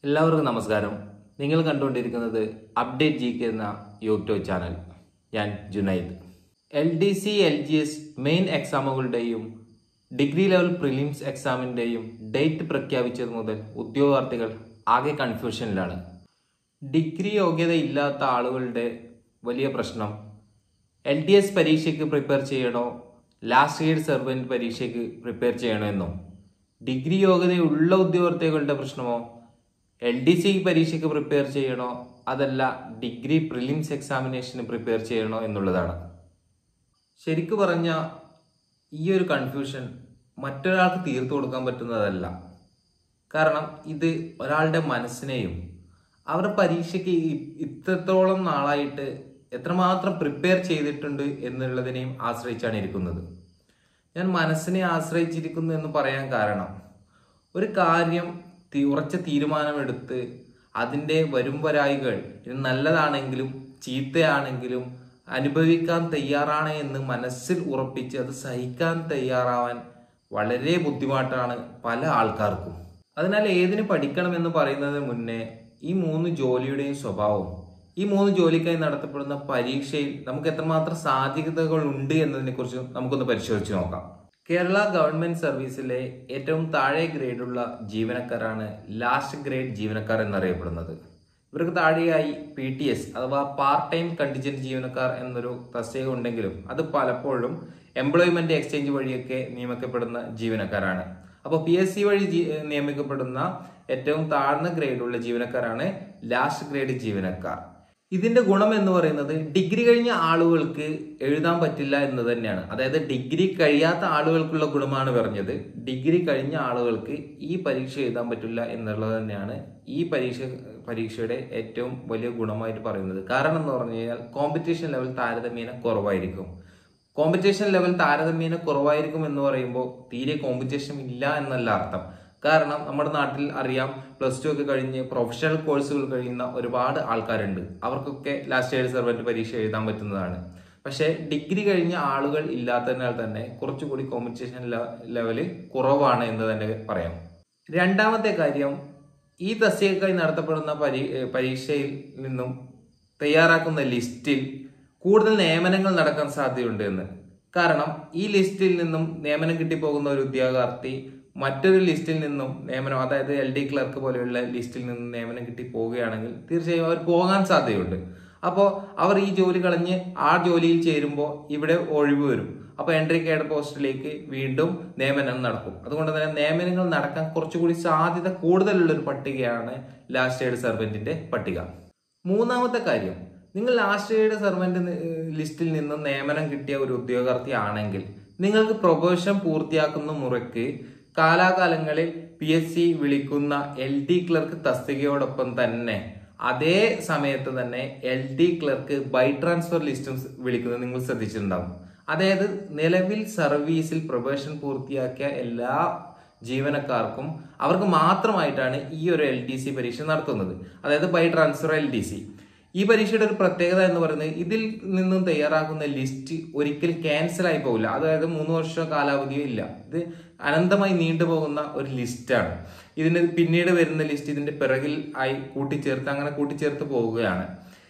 എല്ലാവർക്കും നമസ്കാരം. നിങ്ങൾ കണ്ടുകൊണ്ടിരിക്കുന്നത് അപ്ഡേറ്റ് ജി കെ എന്ന യൂട്യൂബ് ചാനൽ. ഞാൻ ജുനൈദ്. LDC LGS മെയിൻ എക്സാമുകളുടെയും ഡിഗ്രി ലെവൽ പ്രിലിംസ് എക്സാമിൻ്റെയും ഡേറ്റ് പ്രഖ്യാപിച്ചത് മുതൽ ഉദ്യോഗാർത്ഥികൾ ആകെ കൺഫ്യൂഷനിലാണ്. ഡിഗ്രി യോഗ്യത ഇല്ലാത്ത ആളുകളുടെ വലിയ പ്രശ്നം LDS പരീക്ഷയ്ക്ക് പ്രിപ്പയർ ചെയ്യണോ, ലാസ്റ്റ് ഗ്രേഡ് സെർവൻറ്റ് പരീക്ഷയ്ക്ക് പ്രിപ്പയർ ചെയ്യണോ എന്നോ, ഡിഗ്രി യോഗ്യതയുള്ള ഉദ്യോഗാർത്ഥികളുടെ പ്രശ്നമോ LDC പരീക്ഷയ്ക്ക് പ്രിപ്പയർ ചെയ്യണോ അതല്ല ഡിഗ്രി പ്രിലിംസ് എക്സാമിനേഷന് പ്രിപ്പയർ ചെയ്യണോ എന്നുള്ളതാണ്. ശരിക്കു പറഞ്ഞ ഈ ഒരു കൺഫ്യൂഷൻ മറ്റൊരാൾക്ക് തീർത്തു കൊടുക്കാൻ പറ്റുന്നതല്ല. കാരണം ഇത് ഒരാളുടെ മനസ്സിനെയും അവരുടെ പരീക്ഷയ്ക്ക് ഇത്രത്തോളം നാളായിട്ട് എത്രമാത്രം പ്രിപ്പയർ ചെയ്തിട്ടുണ്ട് എന്നുള്ളതിനെയും ആശ്രയിച്ചാണ് ഇരിക്കുന്നത്. ഞാൻ മനസ്സിനെ ആശ്രയിച്ചിരിക്കുന്നു എന്ന് പറയാൻ കാരണം, ഒരു കാര്യം ഉറച്ച തീരുമാനമെടുത്ത് അതിൻ്റെ വരുംവരായികൾ നല്ലതാണെങ്കിലും ചീത്തയാണെങ്കിലും അനുഭവിക്കാൻ തയ്യാറാണ് എന്ന് മനസ്സിൽ ഉറപ്പിച്ച് അത് സഹിക്കാൻ തയ്യാറാവാൻ വളരെ ബുദ്ധിമുട്ടാണ് പല ആൾക്കാർക്കും. അതിനാൽ ഏതിന് പഠിക്കണമെന്ന് പറയുന്നതിന് മുന്നേ ഈ 3 ജോലിയുടെയും സ്വഭാവവും ഈ 3 ജോലിക്കായി നടത്തപ്പെടുന്ന പരീക്ഷയിൽ നമുക്ക് എത്രമാത്രം സാധ്യതകൾ ഉണ്ട് എന്നതിനെ കുറിച്ച് നമുക്കൊന്ന് പരിശോധിച്ച് നോക്കാം. കേരള ഗവൺമെന്റ് സർവീസിലെ ഏറ്റവും താഴെ ഗ്രേഡുള്ള ജീവനക്കാരാണ് ലാസ്റ്റ് ഗ്രേഡ് ജീവനക്കാർ എന്നറിയപ്പെടുന്നത്. ഇവർക്ക് താഴെയായി PTS അഥവാ പാർട്ട് ടൈം കണ്ടിജന്റ് ജീവനക്കാർ എന്നൊരു തസ്തിക ഉണ്ടെങ്കിലും അത് പലപ്പോഴും എംപ്ലോയ്മെന്റ് എക്സ്ചേഞ്ച് വഴിയൊക്കെ നിയമിക്കപ്പെടുന്ന ജീവനക്കാരാണ്. അപ്പോൾ PSC വഴി നിയമിക്കപ്പെടുന്ന ഏറ്റവും താഴ്ന്ന ഗ്രേഡുള്ള ജീവനക്കാരാണ് ലാസ്റ്റ് ഗ്രേഡ് ജീവനക്കാർ. ഇതിന്റെ ഗുണം എന്ന് പറയുന്നത് ഡിഗ്രി കഴിഞ്ഞ ആളുകൾക്ക് എഴുതാൻ പറ്റില്ല എന്ന് തന്നെയാണ്. അതായത് ഡിഗ്രി കഴിയാത്ത ആളുകൾക്കുള്ള ഗുണമാണ് പറഞ്ഞത്. ഡിഗ്രി കഴിഞ്ഞ ആളുകൾക്ക് ഈ പരീക്ഷ എഴുതാൻ പറ്റില്ല എന്നുള്ളത് തന്നെയാണ് ഈ പരീക്ഷയുടെ ഏറ്റവും വലിയ ഗുണമായിട്ട് പറയുന്നത്. കാരണം എന്ന് പറഞ്ഞു കഴിഞ്ഞാൽ കോമ്പറ്റീഷൻ ലെവൽ താരതമ്യേന കുറവായിരിക്കും. കോമ്പറ്റീഷൻ ലെവൽ താരതമ്യേന കുറവായിരിക്കും എന്ന് പറയുമ്പോൾ തീരെ കോമ്പറ്റീഷൻ ഇല്ല എന്നല്ല അർത്ഥം. കാരണം നമ്മുടെ നാട്ടിൽ അറിയാം, +2 ഒക്കെ കഴിഞ്ഞ് പ്രൊഫഷണൽ കോഴ്സുകൾ കഴിയുന്ന ഒരുപാട് ആൾക്കാരുണ്ട്. അവർക്കൊക്കെ ലാസ്റ്റ് ഗ്രേഡ് സെർവൻറ്റ് പരീക്ഷ എഴുതാൻ പറ്റുന്നതാണ്. പക്ഷേ ഡിഗ്രി കഴിഞ്ഞ ആളുകൾ ഇല്ലാത്തതിനാൽ തന്നെ കുറച്ചുകൂടി കോമ്പറ്റീഷൻ ലെവല് കുറവാണ് എന്ന് തന്നെ പറയാം. രണ്ടാമത്തെ കാര്യം, ഈ തസ്തികയ്ക്കായി നടത്തപ്പെടുന്ന പരീക്ഷയിൽ നിന്നും തയ്യാറാക്കുന്ന ലിസ്റ്റിൽ കൂടുതൽ നിയമനങ്ങൾ നടക്കാൻ സാധ്യതയുണ്ട് എന്ന്. കാരണം ഈ ലിസ്റ്റിൽ നിന്നും നിയമനം കിട്ടിപ്പോകുന്ന ഒരു ഉദ്യോഗാർത്ഥി മറ്റൊരു ലിസ്റ്റിൽ നിന്നും നിയമനം, അതായത് LD ക്ലർക്ക് പോലെയുള്ള ലിസ്റ്റിൽ നിന്നും നിയമനം കിട്ടി പോവുകയാണെങ്കിൽ തീർച്ചയായും അവർ പോകാൻ സാധ്യതയുണ്ട്. അപ്പോൾ അവർ ഈ ജോലി കളഞ്ഞ് ആ ജോലിയിൽ ചേരുമ്പോൾ ഇവിടെ ഒഴിവ് വരും. അപ്പോൾ എൻട്രി കേഡർ പോസ്റ്റിലേക്ക് വീണ്ടും നിയമനം നടക്കും. അതുകൊണ്ട് തന്നെ നിയമനങ്ങൾ നടക്കാൻ കുറച്ചുകൂടി സാധ്യത കൂടുതലുള്ളൊരു പട്ടികയാണ് ലാസ്റ്റ് ഗ്രേഡ് സെർവൻറ്റിന്റെ പട്ടിക. മൂന്നാമത്തെ കാര്യം, നിങ്ങൾ ലാസ്റ്റ് ഗ്രേഡ് സെർവൻറ്റ് ലിസ്റ്റിൽ നിന്നും നിയമനം കിട്ടിയ ഒരു ഉദ്യോഗാർത്ഥി ആണെങ്കിൽ നിങ്ങൾക്ക് പ്രൊമോഷൻ പൂർത്തിയാക്കുന്ന മുറയ്ക്ക് കാലാകാലങ്ങളിൽ PSC വിളിക്കുന്ന LD ക്ലർക്ക് തസ്തികയോടൊപ്പം തന്നെ അതേ സമയത്ത് തന്നെ LD ക്ലർക്ക് ബൈ ട്രാൻസ്ഫർ ലിസ്റ്റും വിളിക്കുന്നത് നിങ്ങൾ ശ്രദ്ധിച്ചിട്ടുണ്ടാവും. അതായത് നിലവിൽ സർവീസിൽ പ്രൊബേഷൻ പൂർത്തിയാക്കിയ എല്ലാ ജീവനക്കാർക്കും അവർക്ക് മാത്രമായിട്ടാണ് ഈ ഒരു LDC പരീക്ഷ നടത്തുന്നത്. അതായത് ബൈ ട്രാൻസ്ഫർ LDC. ഈ പരീക്ഷയുടെ ഒരു പ്രത്യേകത എന്ന് പറയുന്നത് ഇതിൽ നിന്നും തയ്യാറാക്കുന്ന ലിസ്റ്റ് ഒരിക്കലും ക്യാൻസൽ ആയി പോകില്ല. അതായത് 3 വർഷം കാലാവധിയോ ഇല്ല. ഇത് അനന്തമായി നീണ്ടുപോകുന്ന ഒരു ലിസ്റ്റാണ്. ഇതിന് പിന്നീട് വരുന്ന ലിസ്റ്റ് ഇതിന്റെ പിറകിൽ ആയി കൂട്ടിച്ചേർത്ത് പോവുകയാണ്.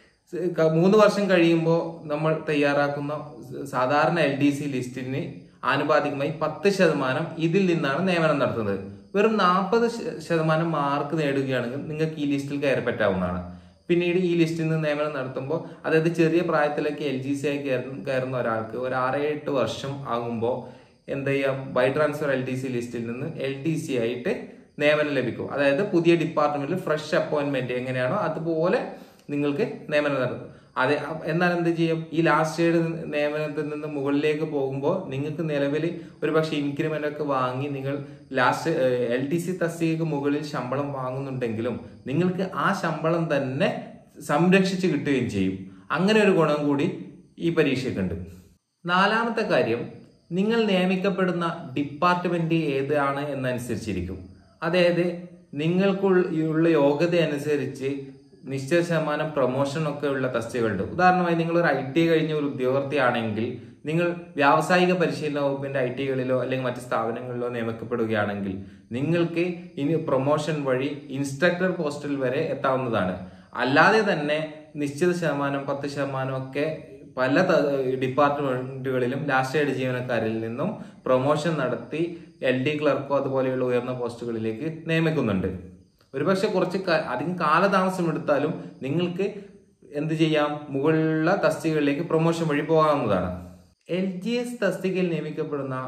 3 വർഷം കഴിയുമ്പോൾ നമ്മൾ തയ്യാറാക്കുന്ന സാധാരണ LDC ലിസ്റ്റിന് ആനുപാതികമായി 10% ഇതിൽ നിന്നാണ് നിയമനം നടത്തുന്നത്. വെറും 40% മാർക്ക് നേടുകയാണെങ്കിൽ നിങ്ങൾക്ക് ഈ ലിസ്റ്റിൽ കയറി പറ്റാവുന്നതാണ്. പിന്നീട് ഈ ലിസ്റ്റിൽ നിന്ന് നിയമനം നടത്തുമ്പോൾ, അതായത് ചെറിയ പ്രായത്തിലേക്ക് LGC ആയി കയറുന്ന ഒരാൾക്ക് ഒരു 6-8 വർഷം ആകുമ്പോൾ എന്ത് ചെയ്യാം, ബൈ ട്രാൻസ്ഫർ LDC ലിസ്റ്റിൽ നിന്ന് LDC ആയിട്ട് നിയമനം ലഭിക്കും. അതായത് പുതിയ ഡിപ്പാർട്ട്മെന്റിൽ ഫ്രഷ് അപ്പോയിന്റ്മെന്റ് എങ്ങനെയാണോ അതുപോലെ നിങ്ങൾക്ക് നിയമനം നടത്തും. എന്നാൽ എന്ത് ചെയ്യും, ഈ ലാസ്റ്റ് ഗ്രേഡ് നിയമനത്തിൽ നിന്ന് മുകളിലേക്ക് പോകുമ്പോൾ നിങ്ങൾക്ക് നിലവിൽ ഒരു പക്ഷേ ഇൻക്രിമെന്റ് ഒക്കെ വാങ്ങി നിങ്ങൾ ലാസ്റ്റ് LDC തസ്തികയ്ക്ക് മുകളിൽ ശമ്പളം വാങ്ങുന്നുണ്ടെങ്കിലും നിങ്ങൾക്ക് ആ ശമ്പളം തന്നെ സംരക്ഷിച്ച് കിട്ടുകയും ചെയ്യും. അങ്ങനെ ഒരു ഗുണം കൂടി ഈ പരീക്ഷയ്ക്കുണ്ട്. നാലാമത്തെ കാര്യം, നിങ്ങൾ നിയമിക്കപ്പെടുന്ന ഡിപ്പാർട്ട്മെന്റ് ഏതാണ് എന്നനുസരിച്ചിരിക്കും. അതായത് നിങ്ങൾക്കുള്ള യോഗ്യത അനുസരിച്ച് നിശ്ചിത ശതമാനം പ്രൊമോഷൻ ഒക്കെ ഉള്ള തസ്തികകളുണ്ട്. ഉദാഹരണമായി നിങ്ങൾ ഒരു IT കഴിഞ്ഞ ഒരു ഉദ്യോഗാർത്ഥിയാണെങ്കിൽ നിങ്ങൾ വ്യാവസായിക പരിശീലന വകുപ്പിന്റെ IT-കളിലോ അല്ലെങ്കിൽ മറ്റ് സ്ഥാപനങ്ങളിലോ നിയമിക്കപ്പെടുകയാണെങ്കിൽ നിങ്ങൾക്ക് ഇനി പ്രൊമോഷൻ വഴി ഇൻസ്ട്രക്ടർ പോസ്റ്റിൽ വരെ എത്താവുന്നതാണ്. അല്ലാതെ തന്നെ നിശ്ചിത ശതമാനം 10% ഒക്കെ പല ഡിപ്പാർട്ട്മെന്റുകളിലും ലാസ്റ്റ് ഗ്രേഡ് ജീവനക്കാരിൽ നിന്നും പ്രൊമോഷൻ നടത്തി LD ക്ലർക്കോ അതുപോലെയുള്ള ഉയർന്ന പോസ്റ്റുകളിലേക്ക് നിയമിക്കുന്നുണ്ട്. ഒരുപക്ഷെ കുറച്ച് അധികം കാലതാമസം എടുത്താലും നിങ്ങൾക്ക് എന്ത് ചെയ്യാം, മുകളിലുള്ള തസ്തികകളിലേക്ക് പ്രൊമോഷൻ വഴി പോകാവുന്നതാണ്. LGS തസ്തികയിൽ നിയമിക്കപ്പെടുന്ന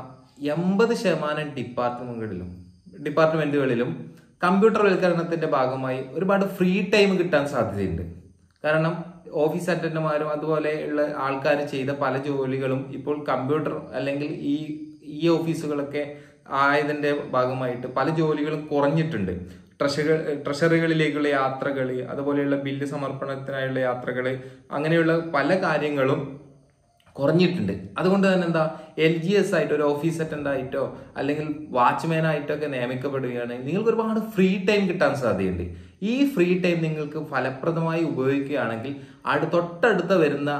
80% ഡിപ്പാർട്ട്മെന്റുകളിലും കമ്പ്യൂട്ടർവൽക്കരണത്തിന്റെ ഭാഗമായി ഒരുപാട് ഫ്രീ ടൈം കിട്ടാൻ സാധ്യതയുണ്ട്. കാരണം ഓഫീസ് അറ്റൻഡർമാരും അതുപോലെയുള്ള ആൾക്കാർ ചെയ്ത പല ജോലികളും ഇപ്പോൾ കമ്പ്യൂട്ടർ അല്ലെങ്കിൽ ഈ ഓഫീസുകളൊക്കെ ആയതിന്റെ ഭാഗമായിട്ട് പല ജോലികളും കുറഞ്ഞിട്ടുണ്ട്. ട്രഷറികളിലേക്കുള്ള യാത്രകൾ, അതുപോലെയുള്ള ബില്ല് സമർപ്പണത്തിനായുള്ള യാത്രകൾ, അങ്ങനെയുള്ള പല കാര്യങ്ങളും കുറഞ്ഞിട്ടുണ്ട്. അതുകൊണ്ട് തന്നെ എന്താ, LGS ആയിട്ട് ഒരു ഓഫീസ് അറ്റൻഡ് ആയിട്ടോ അല്ലെങ്കിൽ വാച്ച്മാൻ ആയിട്ടോ ഒക്കെ നിയമിക്കപ്പെടുകയാണെങ്കിൽ നിങ്ങൾക്ക് ഒരുപാട് ഫ്രീ ടൈം കിട്ടാൻ സാധ്യതയുണ്ട്. ഈ ഫ്രീ ടൈം നിങ്ങൾക്ക് ഫലപ്രദമായി ഉപയോഗിക്കുകയാണെങ്കിൽ തൊട്ടടുത്ത വരുന്ന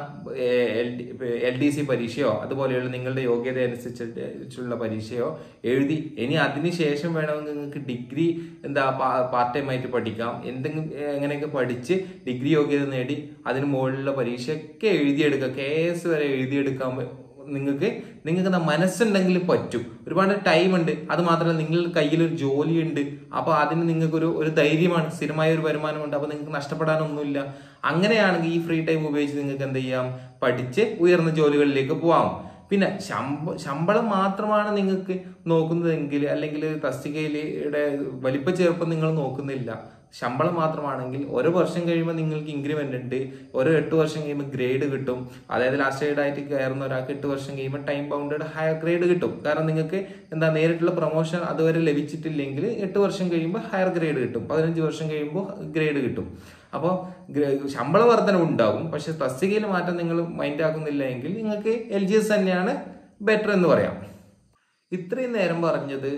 LDC പരീക്ഷയോ അതുപോലെയുള്ള നിങ്ങളുടെ യോഗ്യത അനുസരിച്ചുള്ള പരീക്ഷയോ എഴുതി ഇനി അതിനുശേഷം വേണമെങ്കിൽ നിങ്ങൾക്ക് ഡിഗ്രി പാർട്ട് ടൈം ആയിട്ട് പഠിക്കാം. എങ്ങനെയൊക്കെ പഠിച്ച് ഡിഗ്രി യോഗ്യത നേടി അതിന് മുകളിലുള്ള പരീക്ഷയൊക്കെ എഴുതിയെടുക്കാം. KS വരെ എഴുതിയെടുക്കാൻ നിങ്ങൾക്ക് മനസ്സുണ്ടെങ്കിൽ പറ്റും. ഒരുപാട് ടൈം ഉണ്ട്. അത് മാത്രമല്ല നിങ്ങളുടെ കയ്യിലൊരു ജോലിയുണ്ട്. അപ്പൊ അതിന് നിങ്ങൾക്ക് ഒരു ധൈര്യമാണ്, സ്ഥിരമായ ഒരു വരുമാനമുണ്ട്. അപ്പൊ നിങ്ങൾക്ക് നഷ്ടപ്പെടാനൊന്നുമില്ല. അങ്ങനെയാണെങ്കിൽ ഈ ഫ്രീ ടൈം ഉപയോഗിച്ച് നിങ്ങൾക്ക് എന്ത് ചെയ്യാം, പഠിച്ച് ഉയർന്ന ജോലികളിലേക്ക് പോവാം. പിന്നെ ശമ്പളം മാത്രമാണ് നിങ്ങൾക്ക് നോക്കുന്നതെങ്കിൽ അല്ലെങ്കിൽ തസ്തികയിലെ വലിപ്പ ചെറുപ്പം നിങ്ങൾ നോക്കുന്നില്ല, ശമ്പളം മാത്രമാണെങ്കിൽ 1 വർഷം കഴിയുമ്പോൾ നിങ്ങൾക്ക് ഇൻക്രിമെന്റ് ഉണ്ട്. 8 വർഷം കഴിയുമ്പോൾ ഗ്രേഡ് കിട്ടും. അതായത് ലാസ്റ്റ് ഗ്രേഡ് ആയിട്ട് കയറുന്ന ഒരാൾക്ക് 8 വർഷം കഴിയുമ്പോൾ ടൈം ബൗണ്ടഡ് ഹയർ ഗ്രേഡ് കിട്ടും. കാരണം നിങ്ങൾക്ക് നേരിട്ടുള്ള പ്രൊമോഷൻ അതുവരെ ലഭിച്ചിട്ടില്ലെങ്കിൽ 8 വർഷം കഴിയുമ്പോൾ ഹയർ ഗ്രേഡ് കിട്ടും. 15 വർഷം കഴിയുമ്പോൾ ഗ്രേഡ് കിട്ടും. അപ്പോൾ ശമ്പള വർധന ഉണ്ടാകും. പക്ഷെ തസ്തികയിൽ മാറ്റം നിങ്ങൾ മൈൻഡ് ആക്കുന്നില്ല എങ്കിൽ നിങ്ങൾക്ക് LGS തന്നെയാണ് ബെറ്റർ എന്ന് പറയാം. ഇത്രയും നേരം പറഞ്ഞത്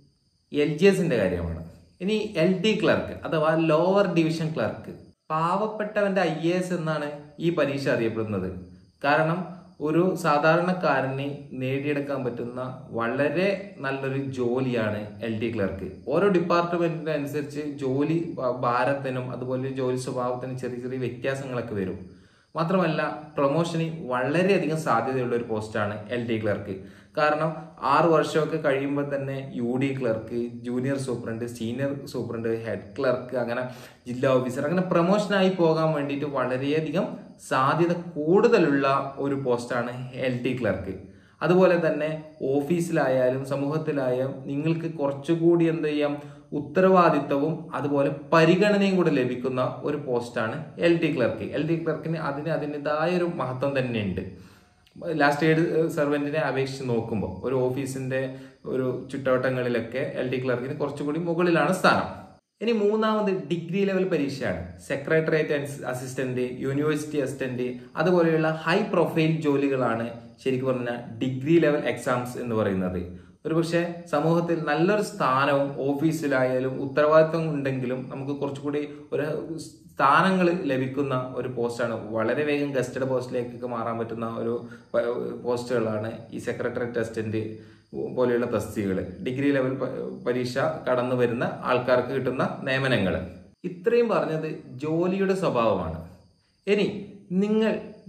LGSന്റെ കാര്യമാണ്. ഇനി LD ക്ലർക്ക് അഥവാ ലോവർ ഡിവിഷൻ ക്ലർക്ക്, പാവപ്പെട്ടവന്റെ IAS എന്നാണ് ഈ പരീക്ഷ അറിയപ്പെടുന്നത്. കാരണം ഒരു സാധാരണക്കാരന് നേടിയെടുക്കാൻ പറ്റുന്ന വളരെ നല്ലൊരു ജോലിയാണ് LD ക്ലർക്ക്. ഓരോ ഡിപ്പാർട്ട്മെന്റിനനുസരിച്ച് ജോലി ഭാരത്തിനും അതുപോലെ ജോലി സ്വഭാവത്തിനും ചെറിയ ചെറിയ വ്യത്യാസങ്ങളൊക്കെ വരും. മാത്രമല്ല പ്രൊമോഷന് വളരെയധികം സാധ്യതയുള്ള ഒരു പോസ്റ്റാണ് LD ക്ലർക്ക്. കാരണം 6 വർഷമൊക്കെ കഴിയുമ്പോൾ തന്നെ UD clerk, junior superintendent, senior superintendent, head clerk, അങ്ങനെ ജില്ലാ ഓഫീസർ, അങ്ങനെ പ്രൊമോഷനായി പോകാൻ വേണ്ടിയിട്ട് വളരെയധികം സാധ്യത കൂടുതലുള്ള ഒരു പോസ്റ്റാണ് LD ക്ലർക്ക്. അതുപോലെ തന്നെ ഓഫീസിലായാലും സമൂഹത്തിലായാലും നിങ്ങൾക്ക് കുറച്ചുകൂടി എന്ത് ചെയ്യാം, ഉത്തരവാദിത്തവും അതുപോലെ പരിഗണനയും കൂടെ ലഭിക്കുന്ന ഒരു പോസ്റ്റാണ് LD ക്ലർക്ക്. LD ക്ലർക്കിന് അതിൻ്റെതായ ഒരു മഹത്വം തന്നെയുണ്ട്. ലാസ്റ്റ് ഗ്രേഡ് സർവന്റിനെ അപേക്ഷിച്ച് നോക്കുമ്പോൾ ഒരു ഓഫീസിന്റെ ഒരു ചുറ്റുവട്ടങ്ങളിലൊക്കെ LD ക്ലർക്കിന് കുറച്ചുകൂടി മുകളിലാണ് സ്ഥാനം. ഇനി മൂന്നാമത് ഡിഗ്രി ലെവൽ പരീക്ഷയാണ്. സെക്രട്ടേറിയറ്റ് അസിസ്റ്റന്റ്, യൂണിവേഴ്സിറ്റി അസിസ്റ്റന്റ്, അതുപോലെയുള്ള ഹൈ പ്രൊഫൈൽ ജോലികളാണ് ശരിക്കും പറഞ്ഞാൽ ഡിഗ്രി ലെവൽ എക്സാംസ് എന്ന് പറയുന്നത്. ഒരുപക്ഷെ സമൂഹത്തിൽ നല്ലൊരു സ്ഥാനവും ഓഫീസിലായാലും ഉത്തരവാദിത്വം ഉണ്ടെങ്കിലും നമുക്ക് കുറച്ചുകൂടി ഒരു സ്ഥാനങ്ങൾ ലഭിക്കുന്ന ഒരു പോസ്റ്റാണ്. വളരെ വേഗം ഗസ്റ്റഡ് പോസ്റ്റിലേക്കൊക്കെ മാറാൻ പറ്റുന്ന ഒരു പോസ്റ്റുകളാണ് ഈ സെക്രട്ടേറിയറ്റ് അസിസ്റ്റന്റ് പോലെയുള്ള തസ്തികകൾ. ഡിഗ്രി ലെവൽ പരീക്ഷ കടന്നു വരുന്ന ആൾക്കാർക്ക് കിട്ടുന്ന നിയമനങ്ങൾ. ഇത്രയും പറഞ്ഞത് ജോലിയുടെ സ്വഭാവമാണ്. ഇനി നിങ്ങൾ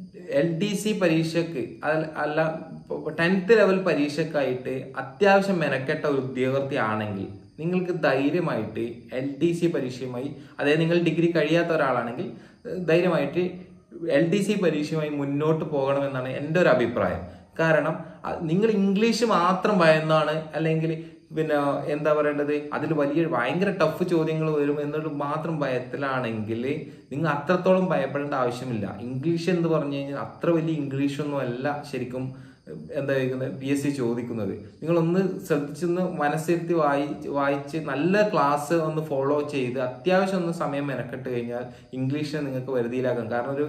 LDC പരീക്ഷക്ക് അല്ല 10th ലെവൽ പരീക്ഷക്കായിട്ട് അത്യാവശ്യം മെനക്കെട്ട ഒരു ഉദ്യോഗാർത്ഥി ആണെങ്കിൽ നിങ്ങൾക്ക് ധൈര്യമായിട്ട് LDC പരീക്ഷയുമായി, അതായത് നിങ്ങൾ ഡിഗ്രി കഴിയാത്ത ഒരാളാണെങ്കിൽ ധൈര്യമായിട്ട് LDC പരീക്ഷയുമായി മുന്നോട്ട് പോകണമെന്നാണ് എൻ്റെ ഒരു അഭിപ്രായം. കാരണം നിങ്ങൾ ഇംഗ്ലീഷ് മാത്രം ഭയന്നാണ്, അല്ലെങ്കിൽ പിന്നെ എന്താ പറയേണ്ടത്, അതിൽ ഭയങ്കര ടഫ് ചോദ്യങ്ങൾ വരും എന്നൊരു മാത്രം ഭയത്തിലാണെങ്കിൽ നിങ്ങൾ അത്രത്തോളം ഭയപ്പെടേണ്ട ആവശ്യമില്ല. ഇംഗ്ലീഷ് എന്ന് പറഞ്ഞു കഴിഞ്ഞാൽ അത്ര വലിയ ഇംഗ്ലീഷൊന്നും അല്ല ശരിക്കും എന്താ PSC ചോദിക്കുന്നത്. നിങ്ങളൊന്ന് ശ്രദ്ധിച്ചൊന്ന് മനസ്സിരുത്തി വായിച്ച് നല്ല ക്ലാസ് ഒന്ന് ഫോളോ ചെയ്ത് അത്യാവശ്യം ഒന്ന് സമയം മെനക്കെട്ട് കഴിഞ്ഞാൽ ഇംഗ്ലീഷിനെ നിങ്ങൾക്ക് വരുതിയിലാക്കാം. കാരണം ഒരു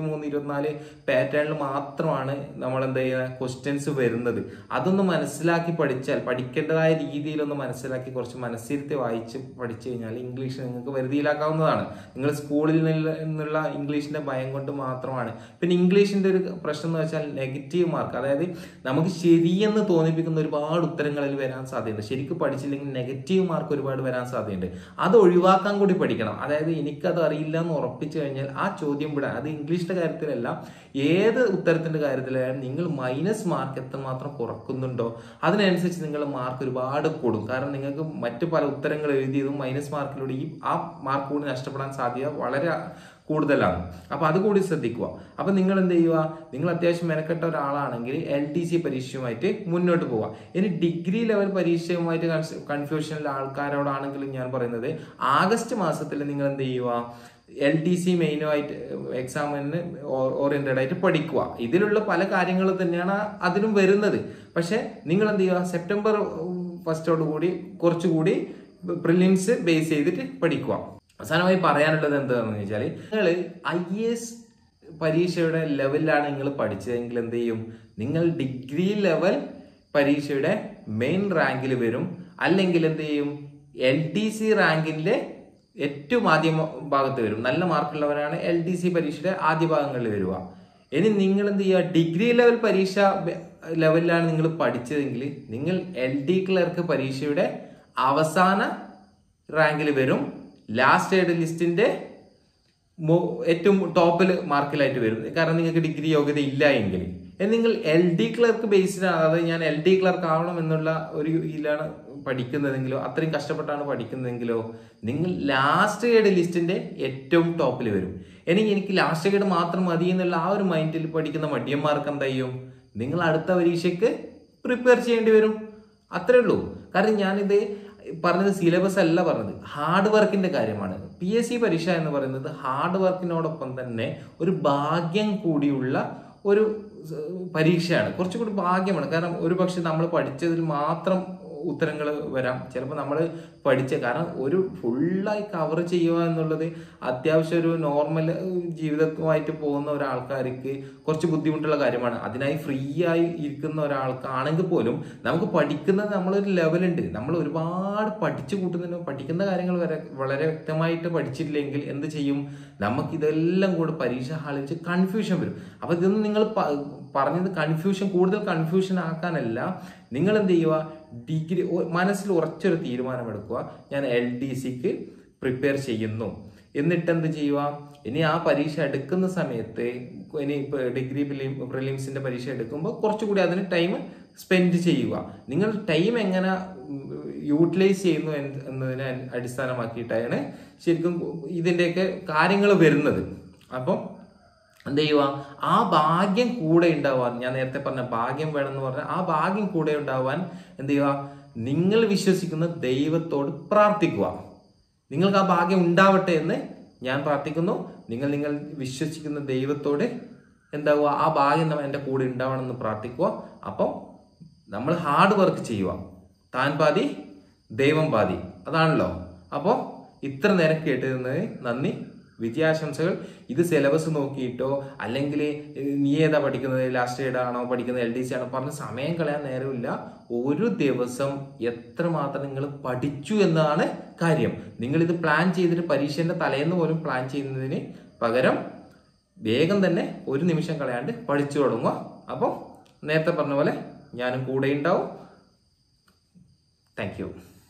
23-24 പാറ്റേണിൽ മാത്രമാണ് നമ്മൾ എന്താ ചെയ്യുക ക്വസ്റ്റ്യൻസ് വരുന്നത്. അതൊന്ന് മനസ്സിലാക്കി പഠിച്ചാൽ, പഠിക്കേണ്ടതായ രീതിയിലൊന്ന് മനസ്സിലാക്കി കുറച്ച് മനസ്സിരുത്തി വായിച്ച് പഠിച്ചു കഴിഞ്ഞാൽ ഇംഗ്ലീഷ് നിങ്ങൾക്ക് വരുതിയിലാക്കാവുന്നതാണ്. നിങ്ങൾ സ്കൂളിൽ നിന്നുള്ള ഇംഗ്ലീഷിന്റെ ഭയം കൊണ്ട് മാത്രമാണ്. പിന്നെ ഇംഗ്ലീഷിന്റെ ഒരു പ്രശ്നം എന്ന് വെച്ചാൽ നെഗറ്റീവ് മാർക്ക്, അതായത് അതായത് നമുക്ക് ശരിയെന്ന് തോന്നിപ്പിക്കുന്ന ഒരുപാട് ഉത്തരങ്ങളിൽ വരാൻ സാധ്യതയുണ്ട്. ശരിക്കും പഠിച്ചില്ലെങ്കിൽ നെഗറ്റീവ് മാർക്ക് ഒരുപാട് വരാൻ സാധ്യതയുണ്ട്. അത് ഒഴിവാക്കാൻ കൂടി പഠിക്കണം. അതായത് എനിക്കത് അറിയില്ല എന്ന് ഉറപ്പിച്ചു കഴിഞ്ഞാൽ ആ ചോദ്യം വിടാൻ, അത് ഇംഗ്ലീഷിന്റെ കാര്യത്തിലല്ല, ഏത് ഉത്തരത്തിന്റെ കാര്യത്തിലായാലും നിങ്ങൾ മൈനസ് മാർക്ക് എത്രമാത്രം കുറക്കുന്നുണ്ടോ അതിനനുസരിച്ച് നിങ്ങളുടെ മാർക്ക് ഒരുപാട് കൂടും. കാരണം നിങ്ങൾക്ക് മറ്റു പല ഉത്തരങ്ങൾ എഴുതിയതും മൈനസ് മാർക്കിലൂടെ ആ മാർക്ക് കൂടി നഷ്ടപ്പെടാൻ സാധ്യത വളരെ കൂടുതലാണ്. അപ്പൊ അതുകൂടി ശ്രദ്ധിക്കുക. അപ്പൊ നിങ്ങൾ എന്ത് ചെയ്യുക, നിങ്ങൾ അത്യാവശ്യം മെനക്കെട്ട ഒരാളാണെങ്കിൽ LTC പരീക്ഷയുമായിട്ട് മുന്നോട്ട് പോവുക. ഇനി ഡിഗ്രി ലെവൽ പരീക്ഷയുമായിട്ട് കൺഫ്യൂഷനിലെ ആൾക്കാരോടാണെങ്കിലും ഞാൻ പറയുന്നത്, ആഗസ്റ്റ് മാസത്തിൽ നിങ്ങൾ എന്ത് ചെയ്യുക, LTC മെയിനുമായിട്ട് എക്സാമിന് ഓറിയന്റഡ് ആയിട്ട് പഠിക്കുക. ഇതിലുള്ള പല കാര്യങ്ങളും തന്നെയാണ് അതിനും വരുന്നത്. പക്ഷെ നിങ്ങൾ എന്ത് ചെയ്യുക, സെപ്റ്റംബർ ഫസ്റ്റോട് കൂടി കുറച്ചുകൂടി പ്രിലിംസ് ബേസ് ചെയ്തിട്ട് പഠിക്കുക. അവസാനമായി പറയാനുള്ളത് എന്താണെന്ന് വെച്ചാൽ, നിങ്ങൾ IAS പരീക്ഷയുടെ ലെവലിലാണ് നിങ്ങൾ പഠിച്ചതെങ്കിൽ എന്ത് ചെയ്യും, നിങ്ങൾ ഡിഗ്രി ലെവൽ പരീക്ഷയുടെ മെയിൻ റാങ്കിൽ വരും. അല്ലെങ്കിൽ എന്ത് ചെയ്യും, LTC റാങ്കിന്റെ ഏറ്റവും ആദ്യ ഭാഗത്ത് വരും. നല്ല മാർക്കുള്ളവരാണ് LTC പരീക്ഷയുടെ ആദ്യ ഭാഗങ്ങളിൽ വരിക. ഇനി നിങ്ങൾ എന്ത് ചെയ്യുക, ഡിഗ്രി ലെവൽ പരീക്ഷ ലെവലിലാണ് നിങ്ങൾ പഠിച്ചതെങ്കിൽ നിങ്ങൾ LD ക്ലർക്ക് പരീക്ഷയുടെ അവസാന റാങ്കിൽ വരും. ലാസ്റ്റ് എയ്ഡ് ലിസ്റ്റിന്റെ ഏറ്റവും ടോപ്പിൽ മാർക്കിലായിട്ട് വരും. കാരണം നിങ്ങൾക്ക് ഡിഗ്രി യോഗ്യത ഇല്ല എങ്കിൽ നിങ്ങൾ LD ക്ലർക്ക് ബേസ്ഡാണ്, അതായത് ഞാൻ LD ക്ലർക്ക് ആവണം എന്നുള്ള ഒരു ഇതിലാണ് പഠിക്കുന്നതെങ്കിലോ, അത്രയും കഷ്ടപ്പെട്ടാണ് പഠിക്കുന്നതെങ്കിലോ, നിങ്ങൾ ലാസ്റ്റ് എയ്ഡ് ലിസ്റ്റിന്റെ ഏറ്റവും ടോപ്പിൽ വരും. എനിക്ക് ലാസ്റ്റ് ഗൈഡ് മാത്രം മതി എന്നുള്ള ആ ഒരു മൈൻഡിൽ പഠിക്കുന്ന മടിയന്മാർക്ക് എന്താ ചെയ്യും, നിങ്ങൾ അടുത്ത പരീക്ഷയ്ക്ക് പ്രിപ്പയർ ചെയ്യേണ്ടി വരും. അത്രേ ഉള്ളൂ. കാരണം ഞാനിത് പറഞ്ഞത് സിലബസ് അല്ല പറഞ്ഞത്, ഹാർഡ് വർക്കിന്റെ കാര്യമാണ്. PSC പരീക്ഷ എന്ന് പറയുന്നത് ഹാർഡ് വർക്കിനോടൊപ്പം തന്നെ ഒരു ഭാഗ്യം കൂടിയുള്ള ഒരു പരീക്ഷയാണ്. കുറച്ചുകൂടി ഭാഗ്യമാണ്. കാരണം ഒരു പക്ഷെ നമ്മൾ പഠിച്ചതിൽ മാത്രം ഉത്തരങ്ങൾ വരാം. ചിലപ്പോൾ നമ്മൾ കാരണം ഒരു ഫുള്ളായി കവർ ചെയ്യുക എന്നുള്ളത് അത്യാവശ്യം ഒരു നോർമൽ ജീവിതവുമായിട്ട് പോകുന്ന ഒരാൾക്കാർക്ക് കുറച്ച് ബുദ്ധിമുട്ടുള്ള കാര്യമാണ്. അതിനായി ഫ്രീ ആയി ഇരിക്കുന്ന ഒരാൾക്കാണെങ്കിൽ പോലും നമുക്ക് പഠിക്കുന്നത് നമ്മളൊരു ലെവലുണ്ട്. നമ്മൾ ഒരുപാട് പഠിച്ചു കൂട്ടുന്നതിന് പഠിക്കുന്ന കാര്യങ്ങൾ വരെ വളരെ വ്യക്തമായിട്ട് പഠിച്ചിട്ടില്ലെങ്കിൽ എന്ത് ചെയ്യും, നമുക്ക് ഇതെല്ലാം കൂടെ പരീക്ഷ ഹാളിൽ വെച്ച് കൺഫ്യൂഷൻ വരും. അപ്പൊ ഇതൊന്നും നിങ്ങൾ പറഞ്ഞത് കൂടുതൽ കൺഫ്യൂഷൻ ആക്കാനല്ല. നിങ്ങൾ എന്ത് ചെയ്യുക, ഡിഗ്രി മനസ്സിൽ ഉറച്ചൊരു തീരുമാനമെടുക്കുക, ഞാൻ LTCക്ക് പ്രിപ്പയർ ചെയ്യുന്നു. എന്നിട്ട് എന്ത് ചെയ്യുക, ഇനി ആ പരീക്ഷ എടുക്കുന്ന സമയത്ത്, ഇനി ഇപ്പൊ ഡിഗ്രി പ്രിലിംസിന്റെ പരീക്ഷ എടുക്കുമ്പോൾ കുറച്ചുകൂടി അതിന് ടൈം സ്പെൻഡ് ചെയ്യുക. നിങ്ങൾ ടൈം എങ്ങനെ യൂട്ടിലൈസ് ചെയ്യുന്നു എന്നതിനെ അടിസ്ഥാനമാക്കിയിട്ടാണ് ശരിക്കും ഇതിന്റെയൊക്കെ കാര്യങ്ങൾ വരുന്നത്. അപ്പം എന്ത് ചെയ്യുക, ആ ഭാഗ്യം കൂടെ ഉണ്ടാവാൻ, ഞാൻ നേരത്തെ പറഞ്ഞ ഭാഗ്യം വേണമെന്ന് പറഞ്ഞാൽ ആ ഭാഗ്യം കൂടെ ഉണ്ടാവാൻ എന്ത് ചെയ്യുക, നിങ്ങൾ വിശ്വസിക്കുന്ന ദൈവത്തോട് പ്രാർത്ഥിക്കുക. നിങ്ങൾക്ക് ആ ഭാഗ്യം ഉണ്ടാവട്ടെ എന്ന് ഞാൻ പ്രാർത്ഥിക്കുന്നു. നിങ്ങൾ വിശ്വസിക്കുന്ന ദൈവത്തോട് എന്താവുക, ആ ഭാഗ്യം എൻ്റെ കൂടെ ഉണ്ടാവണം എന്ന് പ്രാർത്ഥിക്കുക. അപ്പം നമ്മൾ ഹാർഡ് വർക്ക് ചെയ്യുക. താൻ പാതി ദൈവം പാതി, അതാണല്ലോ. അപ്പോൾ ഇത്ര നേരം കേട്ടിരുന്നതിന് നന്ദി, വിജയാശംസകൾ. ഇത് സിലബസ് നോക്കിയിട്ടോ അല്ലെങ്കിൽ നീ ഏതാ പഠിക്കുന്നത്, ലാസ്റ്റ് എയ്ഡ് ആണോ പഠിക്കുന്നത്, LTC ആണോ പറഞ്ഞ് സമയം കളയാൻ നേരമില്ല. ഒരു ദിവസം എത്രമാത്രം നിങ്ങൾ പഠിച്ചു എന്നതാണ് കാര്യം. നിങ്ങളിത് പ്ലാൻ ചെയ്തിട്ട് പരീക്ഷേന്റെ തലേന്ന് പോലും പ്ലാൻ ചെയ്യുന്നതിന് പകരം വേഗം തന്നെ ഒരു നിമിഷം കളയാണ്ട് പഠിച്ചു തുടങ്ങുക. അപ്പോൾ നേരത്തെ പറഞ്ഞ പോലെ ഞാനും കൂടെ ഉണ്ടാവും. Thank U.